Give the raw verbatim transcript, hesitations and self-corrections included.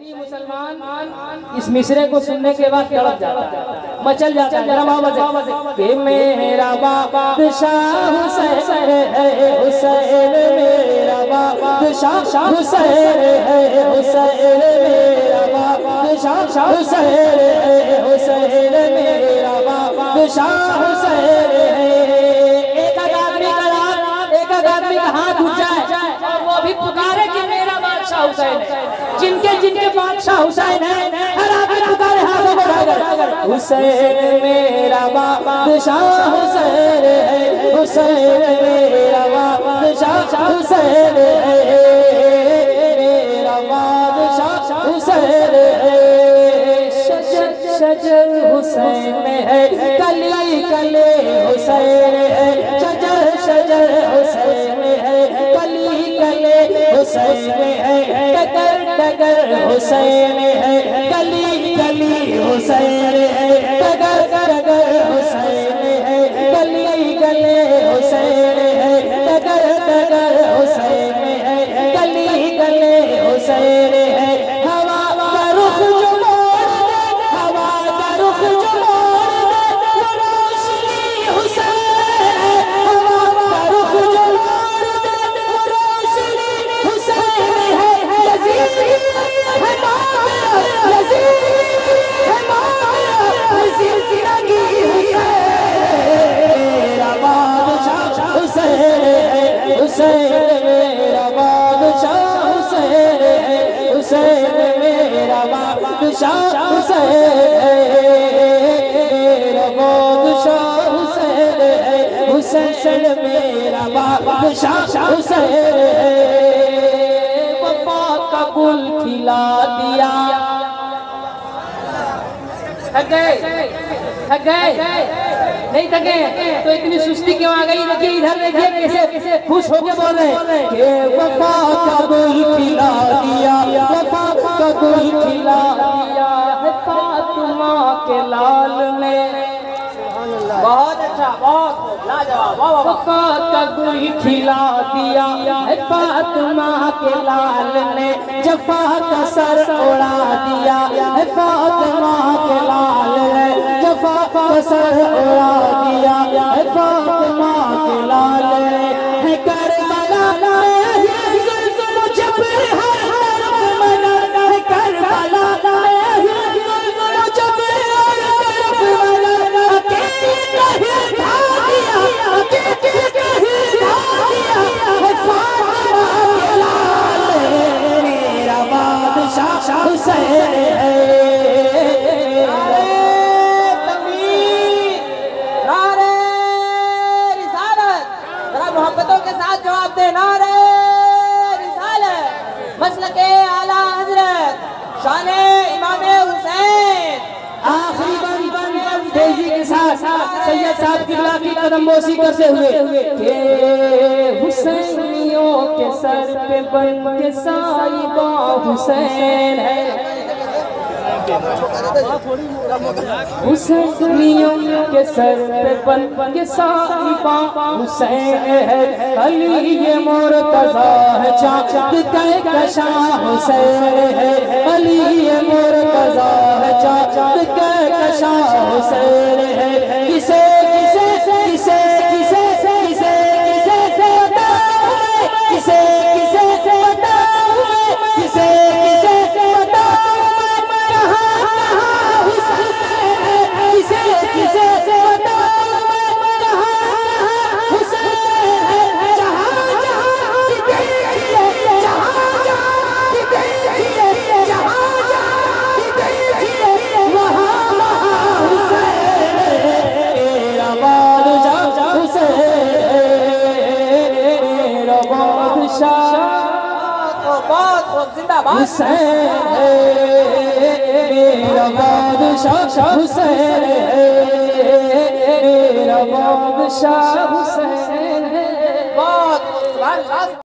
हुसैनी मुसलमान इस मिसरे को सुनने के बाद तड़प जाता है, मचल जाता है। जरा आवाज़ कि मेरा बादशाह हुसैन है, हुसैन मेरा बादशाह हुसैन है, हुसैन मेरा बादशाह हुसैन है, हुसैन मेरा बादशाह हुसैन है। एक आदमी का एक आदमी का हाथ उठ जाए और वो भी पुकारे कि मेरा बादशाह हुसैन है। जिनके जिनके बादशाह हुसैन है, हर आदमी पुकारे हाथों को उठाकर, हुसैन मेरा बादशाह हुसैन है, हुसैन मेरा बादशाह हुसैन है, मेरा बादशाह हुसैन है। शजर शजर हुसैन है, कली कली हुसैन है, शजर शजर हुसैन है, कली कली हुसैन है, डगर डगर हुसैन है, गली गली हुसैन है, डगर डगर हुसैन है, गली गली हुसैन है, डगर डगर हुसैन है, गली गली हुसैन है। हवा का रुख जो मोड़ दे, हवा का रुख जो मोड़ दे, वो रोशनी हुसैन है। हवा का रुख जो मोड़ दे, वो रोशनी हुसैन है। यजीद है माया, यजीद है माया, यजीद लगी हुसैन मेरा बादशाह हुसैन है, हुसैन मेरा बादशाह हुसैन है, हुसैन मेरा बादशाह हुसैन है, मेरा बादशाह हुसैन है, हुसैन मेरा बादशाह हुसैन है। वफा का गुल खिला दिया, थक गए थक गए नहीं थके तो इतनी सुस्ती क्यों आ गई? देखिए इधर देखिए कैसे खुश होके बोल रहे हैं कि वफा का गुल खिला दिया, वफा का गुल खिला दिया है फातिमा के लाल ने। बहुत अच्छा, बहुत लाजवाब। वफा का गुल खिला दिया है फातिमा के लाल ने, जफा का सर उड़ा दिया है फातिमा के लाल ने, जफा का सर उड़ा दिया है फातिमा के लाल ने। है करबला में जुल्म जब हर तरफ मना, है करबला में जुल्म जब हर तरफ मना, अकेले कहीं ढा दिया, अकेले कहीं ढा दिया है फातिमा के लाल ने, मेरा बादशाह हुसैन है। मोहब्बतों के साथ जवाब दे, नारे रिसालत, मसलके आला हजरत, शाने इमामे हुसैन। आखिरी बन बन बन तेजी के साथ सैयद साहब किबला की कदमबोसी करते हुए के हुसैनियों के सर पे बन के साहिबा हुसैन है, हुसैनियों के सर पे बन के साहिबा हुसैन है। अली ये मुर्तज़ा है, चाँद कहकशा हुसैन है, अली ये मुर्तज़ा है, चाँद कहकशा हुसैन है। किसे किसे किसे किसे किसे किसे बताऊं, किसे किसे बताऊं, किसे किसे बताऊं, किसे किसे बताऊं कहाँ हुसैन है। जहाँ जहाँ देखिए, जहाँ जहाँ देखिए, जहाँ जहाँ देखिए, वहाँ वहाँ हुसैन है, मेरा बादशाह हुसैन है, मेरा बादशाह हुसैन है, मेरा बादशाह हुसैन है, मेरा बादशाह हुसैन है। बहुत